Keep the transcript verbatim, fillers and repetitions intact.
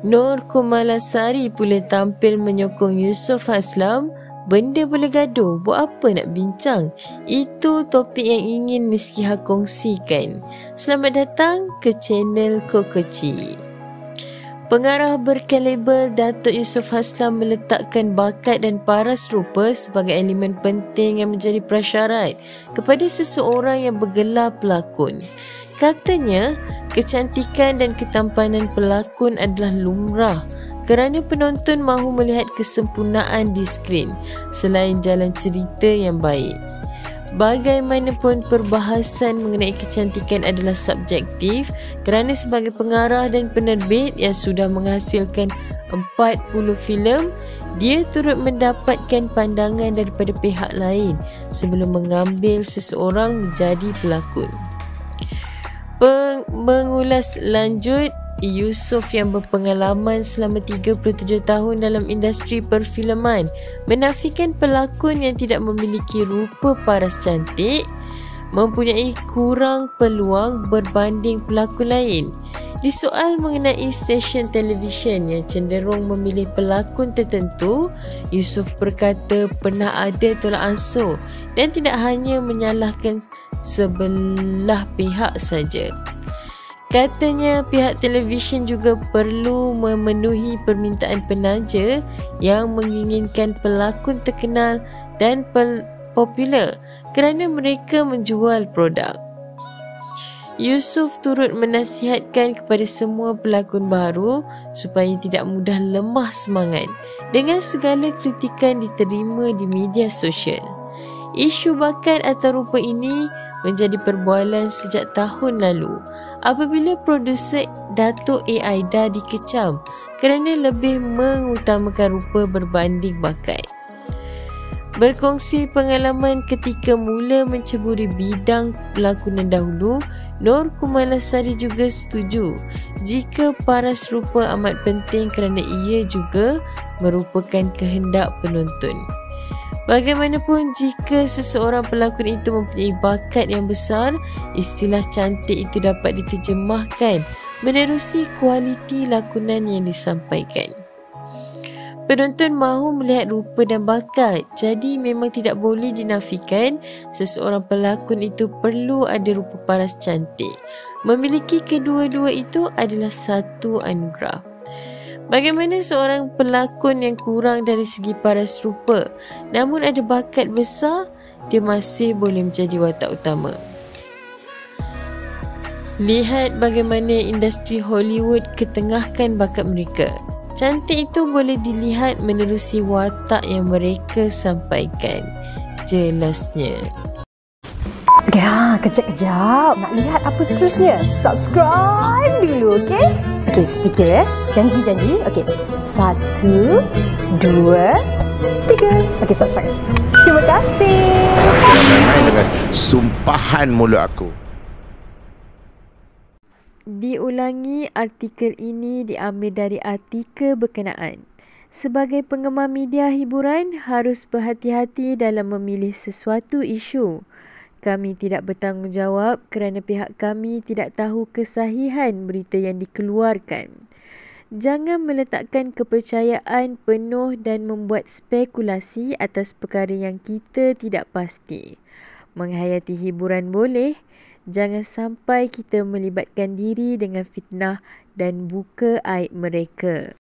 Nur Kumalasari pula tampil menyokong Yusof Haslam. Benda boleh gaduh, buat apa nak bincang? Itu topik yang ingin Miss Kiha kongsikan. Selamat datang ke channel Kokoci. Pengarah berkaliber Datuk Yusof Haslam meletakkan bakat dan paras rupa sebagai elemen penting yang menjadi prasyarat kepada seseorang yang bergelar pelakon. Katanya, kecantikan dan ketampanan pelakon adalah lumrah kerana penonton mahu melihat kesempurnaan di skrin selain jalan cerita yang baik. Bagaimanapun, perbahasan mengenai kecantikan adalah subjektif kerana sebagai pengarah dan penerbit yang sudah menghasilkan empat puluh filem, dia turut mendapatkan pandangan daripada pihak lain sebelum mengambil seseorang menjadi pelakon. Peng- mengulas lanjut, Yusof yang berpengalaman selama tiga puluh tujuh tahun dalam industri perfilman menafikan pelakon yang tidak memiliki rupa paras cantik mempunyai kurang peluang berbanding pelakon lain. Disoal mengenai stesen televisyen yang cenderung memilih pelakon tertentu, Yusof berkata pernah ada tolak ansur dan tidak hanya menyalahkan sebelah pihak saja. Katanya pihak televisyen juga perlu memenuhi permintaan penaja yang menginginkan pelakon terkenal dan popular kerana mereka menjual produk. Yusof turut menasihatkan kepada semua pelakon baru supaya tidak mudah lemah semangat dengan segala kritikan diterima di media sosial. Isu bakat atau rupa ini menjadi perbualan sejak tahun lalu apabila produser Datuk A. Aida dikecam kerana lebih mengutamakan rupa berbanding bakat. Berkongsi pengalaman ketika mula menceburi bidang pelakonan dahulu, Nur Kumalasari juga setuju jika paras rupa amat penting kerana ia juga merupakan kehendak penonton. Bagaimanapun, jika seseorang pelakon itu mempunyai bakat yang besar, istilah cantik itu dapat diterjemahkan menerusi kualiti lakonan yang disampaikan. Penonton mahu melihat rupa dan bakat, jadi memang tidak boleh dinafikan seseorang pelakon itu perlu ada rupa paras cantik. Memiliki kedua-dua itu adalah satu anugerah. Bagaimana seorang pelakon yang kurang dari segi paras rupa namun ada bakat besar, dia masih boleh menjadi watak utama? Lihat bagaimana industri Hollywood ketengahkan bakat mereka. Cantik itu boleh dilihat menerusi watak yang mereka sampaikan, jelasnya. Ya, kejap-kejap. Nak lihat apa seterusnya? Subscribe dulu, okey? Okey, sedikit ya. Janji-janji. Okey. Satu, dua, tiga. Okey, subscribe. Terima kasih. Jangan main-main dengan sumpahan mulut aku. Diulangi, artikel ini diambil dari artikel berkenaan. Sebagai penggemar media hiburan, harus berhati-hati dalam memilih sesuatu isu. Kami tidak bertanggungjawab kerana pihak kami tidak tahu kesahihan berita yang dikeluarkan. Jangan meletakkan kepercayaan penuh dan membuat spekulasi atas perkara yang kita tidak pasti. Menghayati hiburan boleh, jangan sampai kita melibatkan diri dengan fitnah dan buka aib mereka.